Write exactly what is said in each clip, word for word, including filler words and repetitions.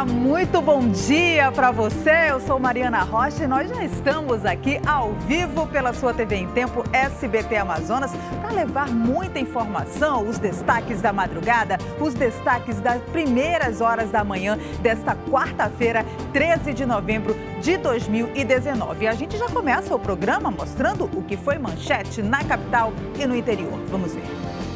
Olá, muito bom dia para você. Eu sou Mariana Rocha e nós já estamos aqui ao vivo pela sua T V em Tempo S B T Amazonas para levar muita informação, os destaques da madrugada, os destaques das primeiras horas da manhã desta quarta-feira, treze de novembro de dois mil e dezenove. E a gente já começa o programa mostrando o que foi manchete na capital e no interior. Vamos ver.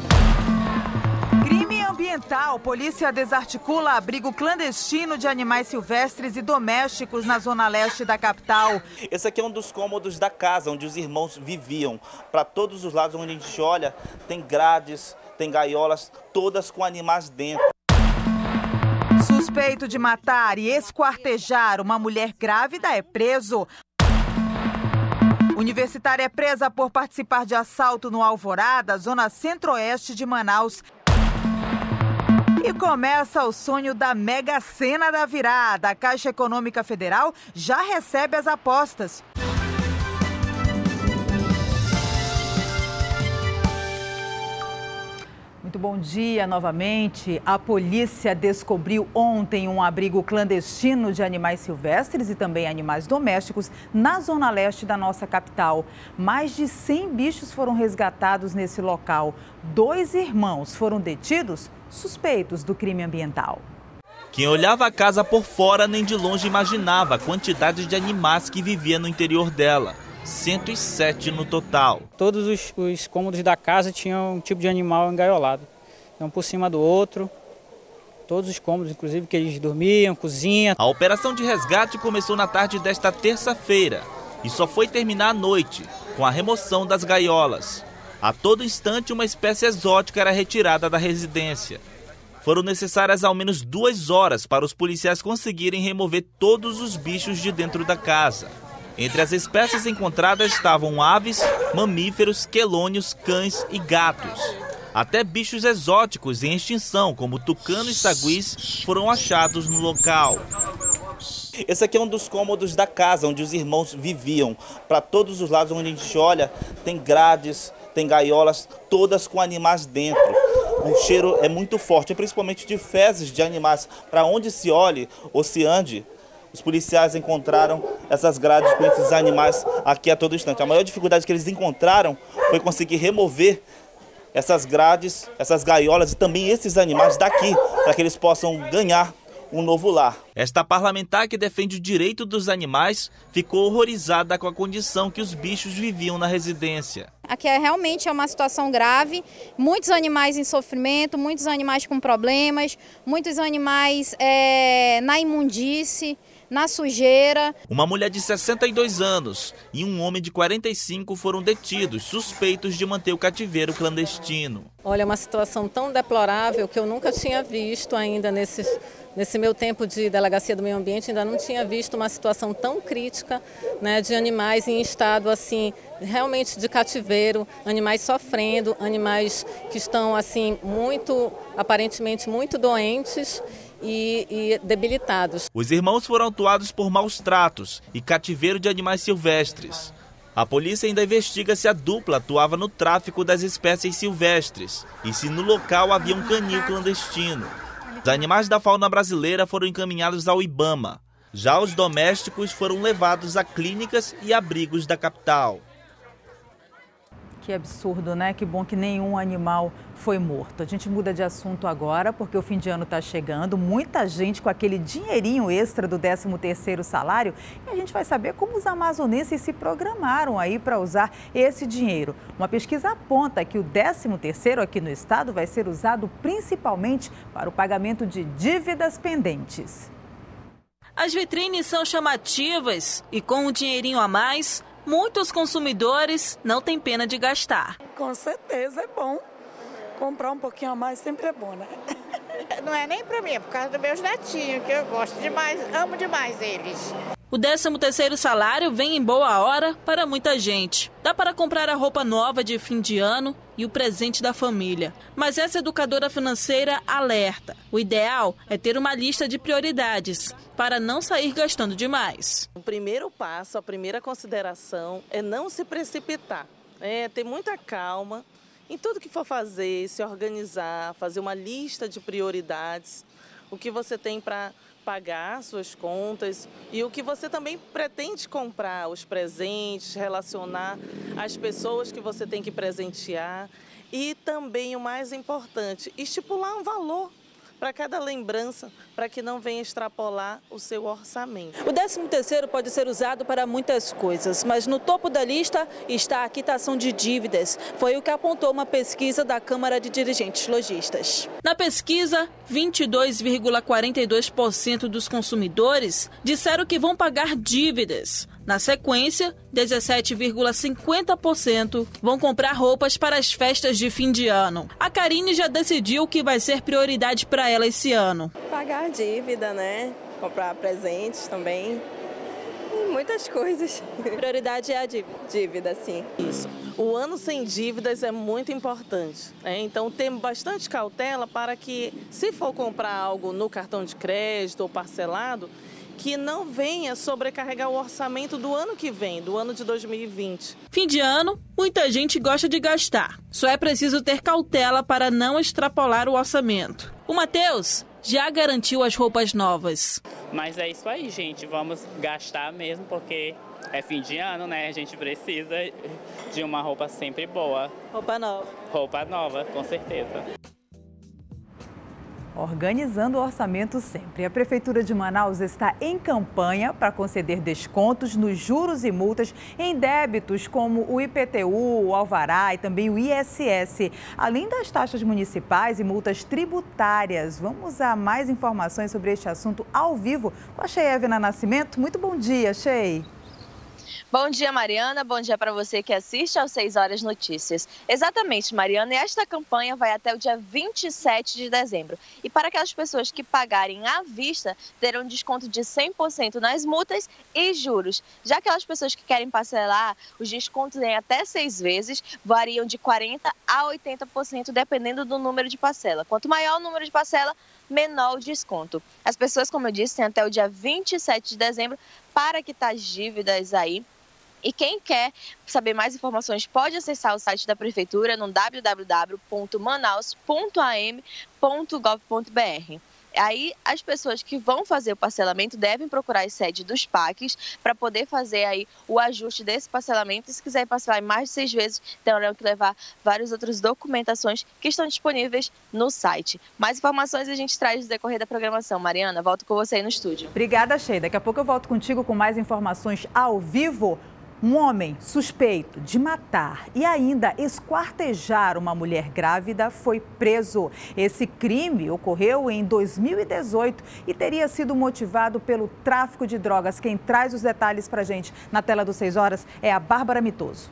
Crime ambiental. Polícia desarticula abrigo clandestino de animais silvestres e domésticos na zona leste da capital. Esse aqui é um dos cômodos da casa onde os irmãos viviam. Para todos os lados onde a gente olha, tem grades, tem gaiolas, todas com animais dentro. Suspeito de matar e esquartejar uma mulher grávida é preso. Universitária é presa por participar de assalto no Alvorada, zona centro-oeste de Manaus. E começa o sonho da Mega Sena da virada. A Caixa Econômica Federal já recebe as apostas. Muito bom dia novamente. A polícia descobriu ontem um abrigo clandestino de animais silvestres e também animais domésticos na zona leste da nossa capital. Mais de cem bichos foram resgatados nesse local. Dois irmãos foram detidos suspeitos do crime ambiental. Quem olhava a casa por fora nem de longe imaginava a quantidade de animais que vivia no interior dela. cento e sete no total. Todos os, os cômodos da casa tinham um tipo de animal engaiolado, um por cima do outro. Todos os cômodos, inclusive, que eles dormiam, cozinha. A operação de resgate começou na tarde desta terça-feira e só foi terminar à noite, com a remoção das gaiolas. A todo instante, uma espécie exótica era retirada da residência. Foram necessárias ao menos duas horas para os policiais conseguirem remover todos os bichos de dentro da casa. Entre as espécies encontradas estavam aves, mamíferos, quelônios, cães e gatos. Até bichos exóticos em extinção, como tucano e saguis, foram achados no local. Esse aqui é um dos cômodos da casa onde os irmãos viviam. Para todos os lados onde a gente olha, tem grades, tem gaiolas, todas com animais dentro. O cheiro é muito forte, principalmente de fezes de animais. Para onde se olhe ou se ande, os policiais encontraram essas grades com esses animais aqui a todo instante. A maior dificuldade que eles encontraram foi conseguir remover essas grades, essas gaiolas e também esses animais daqui, para que eles possam ganhar um novo lar. Esta parlamentar que defende o direito dos animais ficou horrorizada com a condição que os bichos viviam na residência. Aqui é, realmente é uma situação grave, muitos animais em sofrimento, muitos animais com problemas, muitos animais é, na imundície, na sujeira. Uma mulher de sessenta e dois anos e um homem de quarenta e cinco foram detidos, suspeitos de manter o cativeiro clandestino. Olha, é uma situação tão deplorável que eu nunca tinha visto ainda nesse, nesse meu tempo de delegacia do meio ambiente, ainda não tinha visto uma situação tão crítica, né, de animais em estado assim, realmente de cativeiro, animais sofrendo, animais que estão assim muito, aparentemente muito doentes E, e debilitados. Os irmãos foram autuados por maus tratos e cativeiro de animais silvestres. A polícia ainda investiga se a dupla atuava no tráfico das espécies silvestres e se no local havia um canil clandestino. Os animais da fauna brasileira foram encaminhados ao IBAMA. Já os domésticos foram levados a clínicas e abrigos da capital. Que absurdo, né? Que bom que nenhum animal foi morto. A gente muda de assunto agora, porque o fim de ano está chegando. Muita gente com aquele dinheirinho extra do décimo terceiro salário. E a gente vai saber como os amazonenses se programaram aí para usar esse dinheiro. Uma pesquisa aponta que o décimo terceiro aqui no estado vai ser usado principalmente para o pagamento de dívidas pendentes. As vitrines são chamativas e com um dinheirinho a mais, muitos consumidores não têm pena de gastar. Com certeza é bom. Comprar um pouquinho a mais sempre é bom, né? Não é nem pra mim, é por causa dos meus netinhos, que eu gosto demais, amo demais eles. O décimo terceiro salário vem em boa hora para muita gente. Dá para comprar a roupa nova de fim de ano e o presente da família. Mas essa educadora financeira alerta. O ideal é ter uma lista de prioridades para não sair gastando demais. O primeiro passo, a primeira consideração é não se precipitar. É ter muita calma em tudo que for fazer, se organizar, fazer uma lista de prioridades. O que você tem para pagar suas contas e o que você também pretende comprar, os presentes, relacionar as pessoas que você tem que presentear e também, o mais importante, estipular um valor para cada lembrança, para que não venha extrapolar o seu orçamento. O décimo terceiro pode ser usado para muitas coisas, mas no topo da lista está a quitação de dívidas. Foi o que apontou uma pesquisa da Câmara de Dirigentes Lojistas. Na pesquisa, vinte e dois vírgula quarenta e dois por cento dos consumidores disseram que vão pagar dívidas. Na sequência, dezessete vírgula cinquenta por cento vão comprar roupas para as festas de fim de ano. A Karine já decidiu o que vai ser prioridade para ela esse ano. Pagar dívida, né? Comprar presentes também. E muitas coisas. Prioridade é a dívida. Dívida, sim. Isso. O ano sem dívidas é muito importante, né? Então, temos bastante cautela para que, se for comprar algo no cartão de crédito ou parcelado, que não venha sobrecarregar o orçamento do ano que vem, do ano de dois mil e vinte. Fim de ano, muita gente gosta de gastar. Só é preciso ter cautela para não extrapolar o orçamento. O Matheus já garantiu as roupas novas. Mas é isso aí, gente. Vamos gastar mesmo, porque é fim de ano, né? A gente precisa de uma roupa sempre boa. Roupa nova. Roupa nova, com certeza. Organizando o orçamento sempre. A Prefeitura de Manaus está em campanha para conceder descontos nos juros e multas em débitos como o I P T U, o Alvará e também o I S S, além das taxas municipais e multas tributárias. Vamos a mais informações sobre este assunto ao vivo com a Shey Evna Nascimento. Muito bom dia, Shey. Bom dia, Mariana. Bom dia para você que assiste aos seis horas Notícias. Exatamente, Mariana. E esta campanha vai até o dia vinte e sete de dezembro. E para aquelas pessoas que pagarem à vista, terão um desconto de cem por cento nas multas e juros. Já aquelas pessoas que querem parcelar, os descontos em até seis vezes variam de quarenta por cento a oitenta por cento, dependendo do número de parcela. Quanto maior o número de parcela, menor o desconto. As pessoas, como eu disse, têm até o dia vinte e sete de dezembro para quitar as dívidas aí. E quem quer saber mais informações pode acessar o site da Prefeitura no w w w ponto manaus ponto a m ponto gov ponto b r. Aí, as pessoas que vão fazer o parcelamento devem procurar a sede dos P A Cs para poder fazer aí o ajuste desse parcelamento. E se quiser parcelar em mais de seis vezes, terão que levar várias outras documentações que estão disponíveis no site. Mais informações a gente traz no decorrer da programação. Mariana, volto com você aí no estúdio. Obrigada, Shey. Daqui a pouco eu volto contigo com mais informações ao vivo. Um homem suspeito de matar e ainda esquartejar uma mulher grávida foi preso. Esse crime ocorreu em dois mil e dezoito e teria sido motivado pelo tráfico de drogas. Quem traz os detalhes para a gente na tela do seis horas é a Bárbara Mitoso.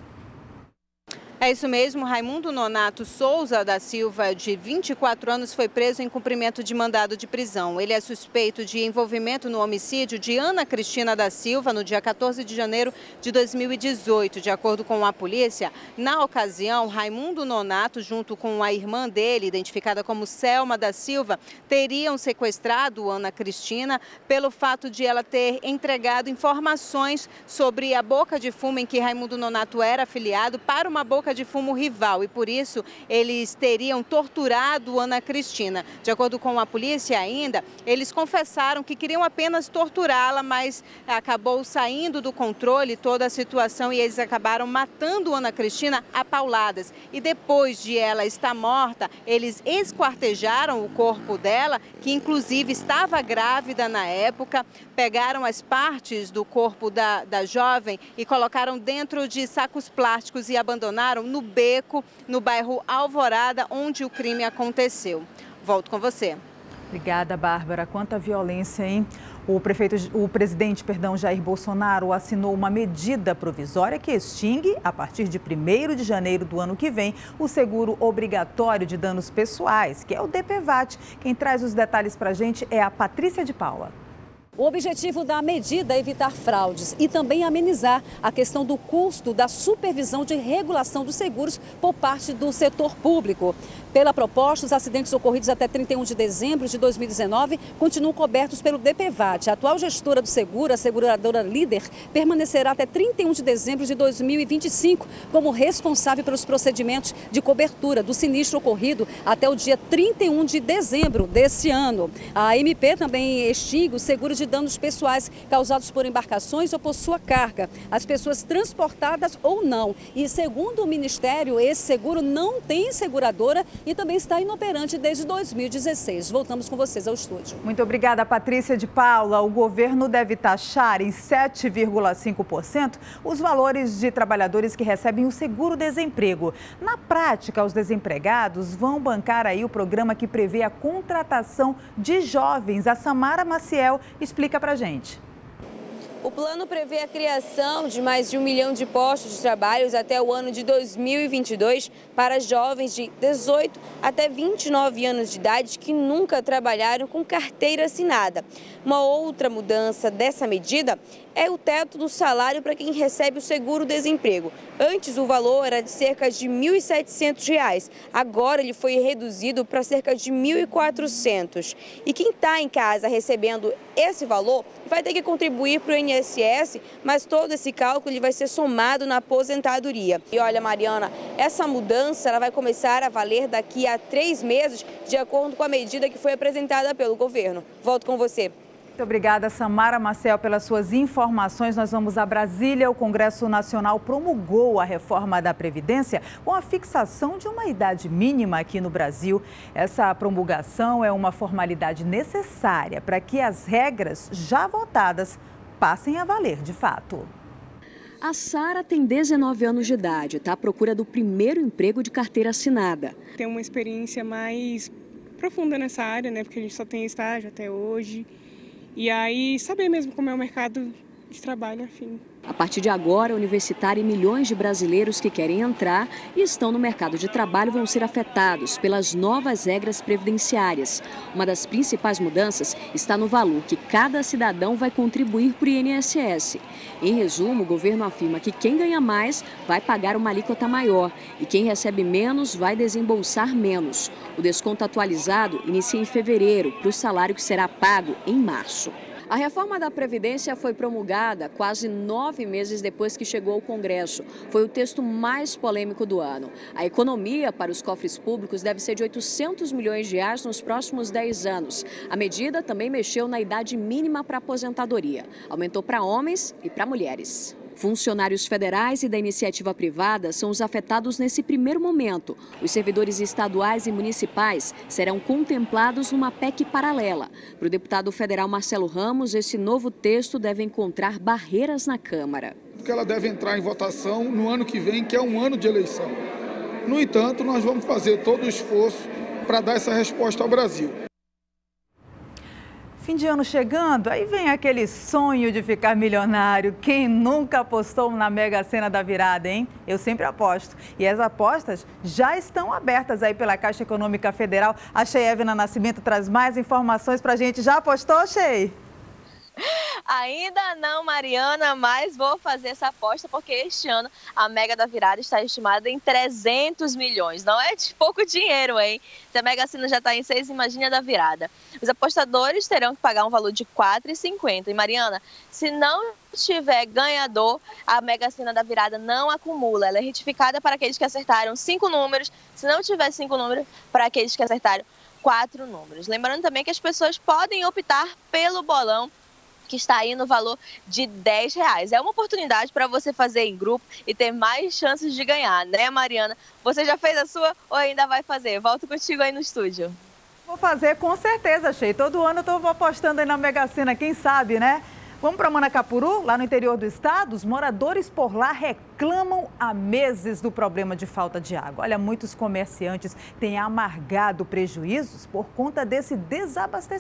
É isso mesmo, Raimundo Nonato Souza da Silva, de vinte e quatro anos, foi preso em cumprimento de mandado de prisão. Ele é suspeito de envolvimento no homicídio de Ana Cristina da Silva no dia quatorze de janeiro de dois mil e dezoito. De acordo com a polícia, na ocasião, Raimundo Nonato, junto com a irmã dele, identificada como Selma da Silva, teriam sequestrado Ana Cristina pelo fato de ela ter entregado informações sobre a boca de fumo em que Raimundo Nonato era afiliado para uma boca de fumo rival, e por isso eles teriam torturado Ana Cristina. De acordo com a polícia ainda, eles confessaram que queriam apenas torturá-la, mas acabou saindo do controle toda a situação e eles acabaram matando Ana Cristina a pauladas. E depois de ela estar morta, eles esquartejaram o corpo dela, que inclusive estava grávida na época, pegaram as partes do corpo da, da jovem e colocaram dentro de sacos plásticos e abandonaram no beco, no bairro Alvorada, onde o crime aconteceu. Volto com você. Obrigada, Bárbara. Quanta violência, hein? O prefeito, o presidente, perdão, Jair Bolsonaro assinou uma medida provisória que extingue, a partir de primeiro de janeiro do ano que vem, o seguro obrigatório de danos pessoais, que é o D P V A T. Quem traz os detalhes para a gente é a Patrícia de Paula. O objetivo da medida é evitar fraudes e também amenizar a questão do custo da supervisão de regulação dos seguros por parte do setor público. Pela proposta, os acidentes ocorridos até trinta e um de dezembro de dois mil e dezenove continuam cobertos pelo D P V A T. A atual gestora do seguro, a seguradora Líder, permanecerá até trinta e um de dezembro de dois mil e vinte e cinco como responsável pelos procedimentos de cobertura do sinistro ocorrido até o dia trinta e um de dezembro desse ano. A M P também extingue o seguro de danos pessoais causados por embarcações ou por sua carga, as pessoas transportadas ou não. E segundo o Ministério, esse seguro não tem seguradora e também está inoperante desde dois mil e dezesseis. Voltamos com vocês ao estúdio. Muito obrigada, Patrícia de Paula. O governo deve taxar em sete vírgula cinco por cento os valores de trabalhadores que recebem o seguro-desemprego. Na prática, os desempregados vão bancar aí o programa que prevê a contratação de jovens. A Samara Maciel explica pra gente. O plano prevê a criação de mais de um milhão de postos de trabalho até o ano de dois mil e vinte e dois para jovens de dezoito até vinte e nove anos de idade que nunca trabalharam com carteira assinada. Uma outra mudança dessa medida é o teto do salário para quem recebe o seguro-desemprego. Antes o valor era de cerca de mil e setecentos reais, agora ele foi reduzido para cerca de mil e quatrocentos. E quem está em casa recebendo esse valor vai ter que contribuir para o I N S S, mas todo esse cálculo ele vai ser somado na aposentadoria. E olha, Mariana, essa mudança ela vai começar a valer daqui a três meses, de acordo com a medida que foi apresentada pelo governo. Volto com você. Muito obrigada, Samara Maciel, pelas suas informações. Nós vamos a Brasília. O Congresso Nacional promulgou a reforma da Previdência com a fixação de uma idade mínima aqui no Brasil. Essa promulgação é uma formalidade necessária para que as regras já votadas passem a valer de fato. A Sara tem dezenove anos de idade, está à procura do primeiro emprego de carteira assinada. Tem uma experiência mais profunda nessa área, né? Porque a gente só tem estágio até hoje. E aí, saber mesmo como é o mercado de trabalho, enfim. A partir de agora, universitária e milhões de brasileiros que querem entrar e estão no mercado de trabalho vão ser afetados pelas novas regras previdenciárias. Uma das principais mudanças está no valor que cada cidadão vai contribuir para o I N S S. Em resumo, o governo afirma que quem ganha mais vai pagar uma alíquota maior e quem recebe menos vai desembolsar menos. O desconto atualizado inicia em fevereiro para o salário que será pago em março. A reforma da Previdência foi promulgada quase nove meses depois que chegou ao Congresso. Foi o texto mais polêmico do ano. A economia para os cofres públicos deve ser de oitocentos milhões de reais nos próximos dez anos. A medida também mexeu na idade mínima para aposentadoria. Aumentou para homens e para mulheres. Funcionários federais e da iniciativa privada são os afetados nesse primeiro momento. Os servidores estaduais e municipais serão contemplados numa P E C paralela. Para o deputado federal Marcelo Ramos, esse novo texto deve encontrar barreiras na Câmara. Porque ela deve entrar em votação no ano que vem, que é um ano de eleição. No entanto, nós vamos fazer todo o esforço para dar essa resposta ao Brasil. Fim de ano chegando, aí vem aquele sonho de ficar milionário. Quem nunca apostou na Mega Sena da Virada, hein? Eu sempre aposto. E as apostas já estão abertas aí pela Caixa Econômica Federal. A Cheyevna Nascimento traz mais informações pra gente. Já apostou, Chey? Ainda não, Mariana, mas vou fazer essa aposta porque este ano a Mega da Virada está estimada em trezentos milhões. Não é de pouco dinheiro, hein? Se a Mega Sena já está em seis, imagina a da Virada. Os apostadores terão que pagar um valor de quatro reais e cinquenta centavos. E, Mariana, se não tiver ganhador, a Mega Sena da Virada não acumula. Ela é retificada para aqueles que acertaram cinco números. Se não tiver cinco números, para aqueles que acertaram quatro números. Lembrando também que as pessoas podem optar pelo bolão, que está aí no valor de dez reais. É uma oportunidade para você fazer em grupo e ter mais chances de ganhar, né, Mariana? Você já fez a sua ou ainda vai fazer? Volto contigo aí no estúdio. Vou fazer com certeza, Chey. Todo ano eu estou apostando aí na Mega Sena, quem sabe, né? Vamos para Manacapuru, lá no interior do estado. Os moradores por lá reclamam há meses do problema de falta de água. Olha, muitos comerciantes têm amargado prejuízos por conta desse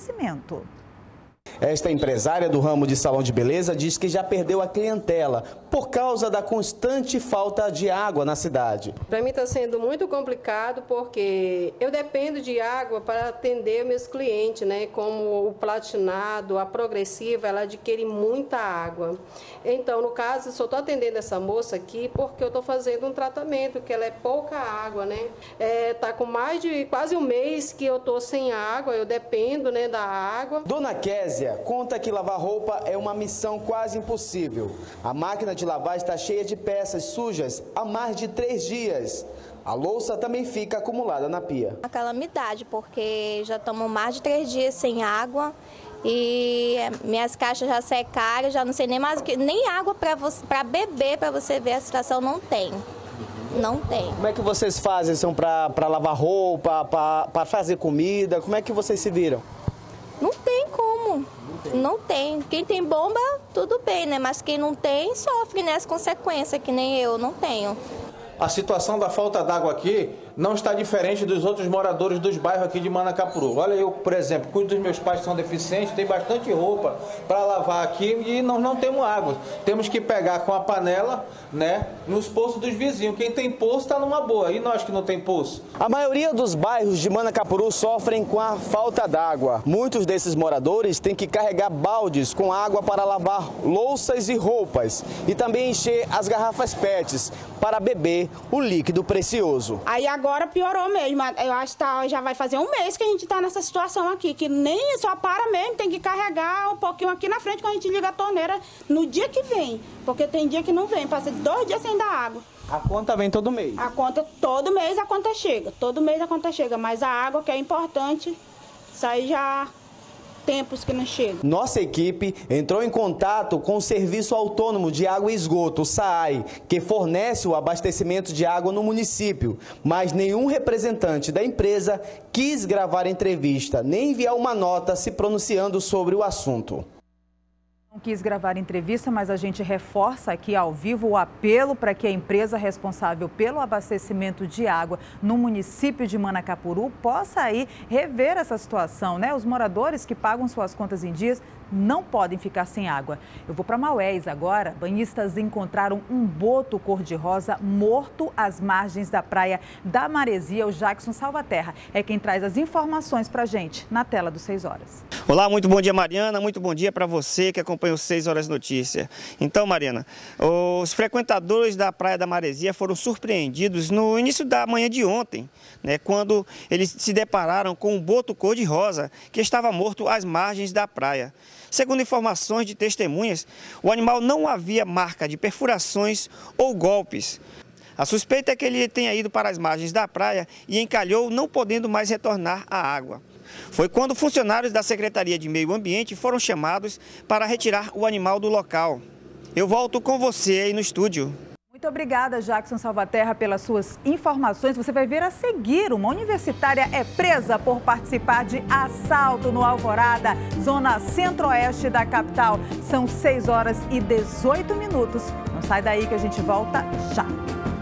desabastecimento. Esta empresária do ramo de salão de beleza diz que já perdeu a clientela por causa da constante falta de água na cidade. Para mim está sendo muito complicado porque eu dependo de água para atender meus clientes, né? Como o platinado, a progressiva, ela adquire muita água. Então, no caso, eu só estou atendendo essa moça aqui porque eu estou fazendo um tratamento, que ela é pouca água, né? É, tá com mais de quase um mês que eu estou sem água, eu dependo, né, da água. Dona Késia conta que lavar roupa é uma missão quase impossível. A máquina de lavar está cheia de peças sujas há mais de três dias. A louça também fica acumulada na pia. Uma calamidade, porque já estamos mais de três dias sem água e minhas caixas já secaram, já não sei nem mais o que, nem água para beber, para você ver a situação, não tem. Não tem. Como é que vocês fazem assim, para lavar roupa, para fazer comida? Como é que vocês se viram? Não tem como. Não tem. Não tem. Quem tem bomba, tudo bem, né? Mas quem não tem, sofre, né, as consequências, que nem eu não tenho. A situação da falta d'água aqui não está diferente dos outros moradores dos bairros aqui de Manacapuru. Olha, eu, por exemplo, cuido dos meus pais que são deficientes, tem bastante roupa para lavar aqui e nós não temos água. Temos que pegar com a panela, né, nos poços dos vizinhos. Quem tem poço está numa boa, e nós que não tem poço? A maioria dos bairros de Manacapuru sofrem com a falta d'água. Muitos desses moradores têm que carregar baldes com água para lavar louças e roupas e também encher as garrafas pets para beber o líquido precioso. Aí agora piorou mesmo. Eu acho que tá, já vai fazer um mês que a gente está nessa situação aqui, que nem só para mesmo, tem que carregar um pouquinho aqui na frente quando a gente liga a torneira no dia que vem, porque tem dia que não vem, passa dois dias sem dar água. A conta vem todo mês? A conta, todo mês a conta chega, todo mês a conta chega, mas a água que é importante, isso aí já... tempos que não chegam. Nossa equipe entrou em contato com o Serviço Autônomo de Água e Esgoto, o SAAI, que fornece o abastecimento de água no município, mas nenhum representante da empresa quis gravar entrevista, nem enviar uma nota se pronunciando sobre o assunto. Não quis gravar entrevista, mas a gente reforça aqui ao vivo o apelo para que a empresa responsável pelo abastecimento de água no município de Manacapuru possa aí rever essa situação, né? Os moradores que pagam suas contas em dias não podem ficar sem água. Eu vou para Maués agora. Banhistas encontraram um boto cor-de-rosa morto às margens da praia da Maresia. O Jackson Salvaterra é quem traz as informações para a gente na tela do seis horas. Olá, muito bom dia, Mariana. Muito bom dia para você que acompanha o seis horas Notícia. Então, Mariana, os frequentadores da praia da Maresia foram surpreendidos no início da manhã de ontem, né, quando eles se depararam com um boto cor-de-rosa que estava morto às margens da praia. Segundo informações de testemunhas, o animal não havia marca de perfurações ou golpes. A suspeita é que ele tenha ido para as margens da praia e encalhou, não podendo mais retornar à água. Foi quando funcionários da Secretaria de Meio Ambiente foram chamados para retirar o animal do local. Eu volto com você aí no estúdio. Muito obrigada, Jackson Salvaterra, pelas suas informações. Você vai ver a seguir, uma universitária é presa por participar de assalto no Alvorada, zona centro-oeste da capital. São seis horas e dezoito minutos. Não sai daí que a gente volta já.